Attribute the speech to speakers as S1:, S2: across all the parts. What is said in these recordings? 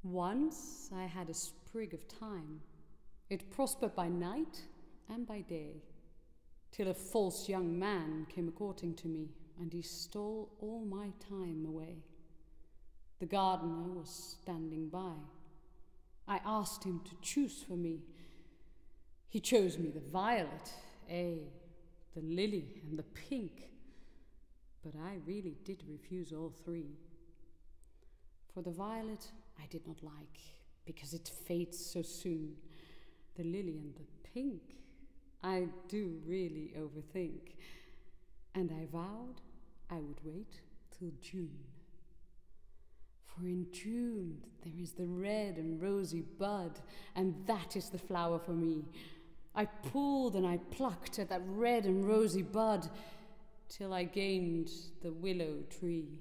S1: Once I had a sprig of thyme. It prospered by night and by day, till a false young man came a-courting to me, and he stole all my thyme away. The gardener was standing by. I asked him to choose for me. He chose me the violet, the lily and the pink, but I really did refuse all three. For the violet I did not like, because it fades so soon. The lily and the pink I do really overthink, and I vowed I would wait till June. For in June there is the red and rosy bud, and that is the flower for me. I pulled and I plucked at that red and rosy bud, till I gained the willow tree.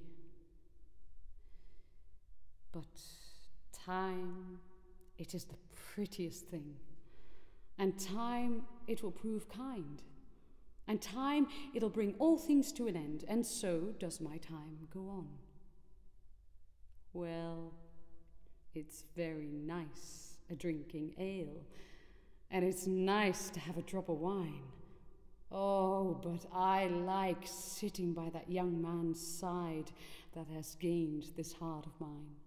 S1: But time, it is the prettiest thing, and time, it will prove kind, and time, it'll bring all things to an end, and so does my time go on. Well, it's very nice a-drinking ale, and it's nice to have a drop of wine. Oh, but I like sitting by that young man's side that has gained this heart of mine.